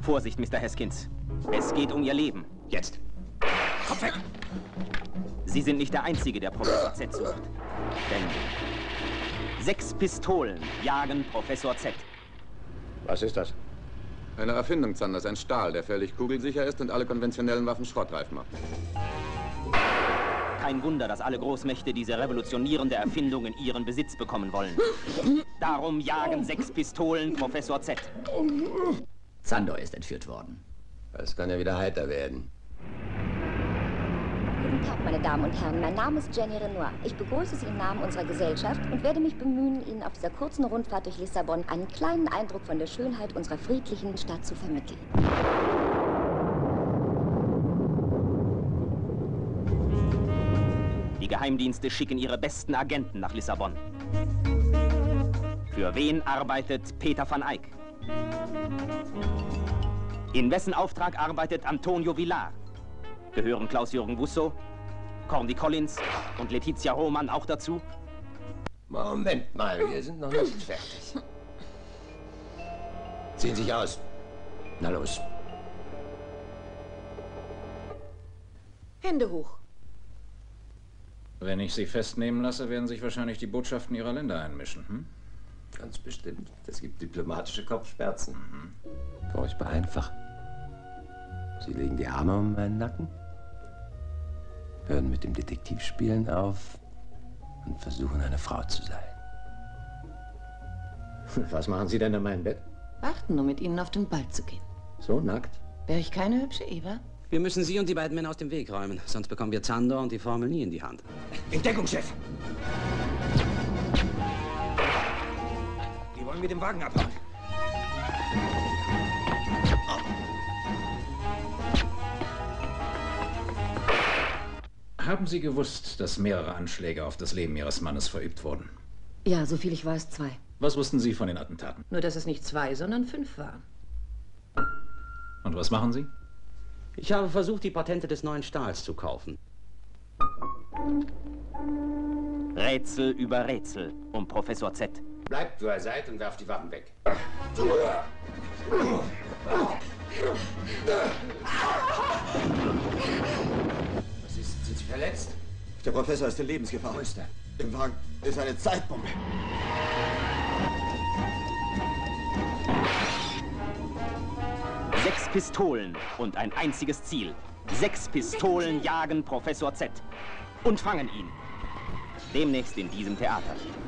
Vorsicht, Mr. Haskins. Es geht um Ihr Leben. Jetzt. Kopf weg! Sie sind nicht der Einzige, der Professor Z sucht. Denn 6 Pistolen jagen Professor Z. Was ist das? Eine Erfindung, Sanders. Ein Stahl, der völlig kugelsicher ist und alle konventionellen Waffen schrottreif macht. Kein Wunder, dass alle Großmächte diese revolutionierende Erfindung in ihren Besitz bekommen wollen. Darum jagen 6 Pistolen Professor Z. Sandor ist entführt worden. Das kann ja wieder heiter werden. Guten Tag, meine Damen und Herren. Mein Name ist Jenny Renoir. Ich begrüße Sie im Namen unserer Gesellschaft und werde mich bemühen, Ihnen auf dieser kurzen Rundfahrt durch Lissabon einen kleinen Eindruck von der Schönheit unserer friedlichen Stadt zu vermitteln. Die Geheimdienste schicken ihre besten Agenten nach Lissabon. Für wen arbeitet Peter van Eyck? In wessen Auftrag arbeitet Antonio Villar? Gehören Klaus-Jürgen Wusso, Corny Collins und Letizia Roman auch dazu? Moment mal, wir sind noch nicht fertig. Ziehen sich aus. Na los. Hände hoch. Wenn ich Sie festnehmen lasse, werden sich wahrscheinlich die Botschaften Ihrer Länder einmischen, hm? Ganz bestimmt. Es gibt diplomatische Kopfschmerzen. Furchtbar einfach. Sie legen die Arme um meinen Nacken, hören mit dem Detektivspielen auf und versuchen, eine Frau zu sein. Was machen Sie denn in meinem Bett? Warten, um mit Ihnen auf den Ball zu gehen. So nackt? Wäre ich keine hübsche Eva? Wir müssen Sie und die beiden Männer aus dem Weg räumen, sonst bekommen wir Zander und die Formel nie in die Hand. In Deckung, Chef! Die wollen mit dem Wagen abhauen. Haben Sie gewusst, dass mehrere Anschläge auf das Leben Ihres Mannes verübt wurden? Ja, soviel ich weiß, 2. Was wussten Sie von den Attentaten? Nur, dass es nicht 2, sondern 5 waren. Und was machen Sie? Ich habe versucht, die Patente des neuen Stahls zu kaufen. Rätsel über Rätsel um Professor Z. Bleibt, wo ihr seid und werft die Waffen weg. Was ist? Sind Sie verletzt? Der Professor ist in Lebensgefahr. Wo ist er? Im Wagen ist eine Zeitbombe. Sechs Pistolen und ein einziges Ziel. 6 Pistolen jagen Professor Z und fangen ihn. Demnächst in diesem Theater.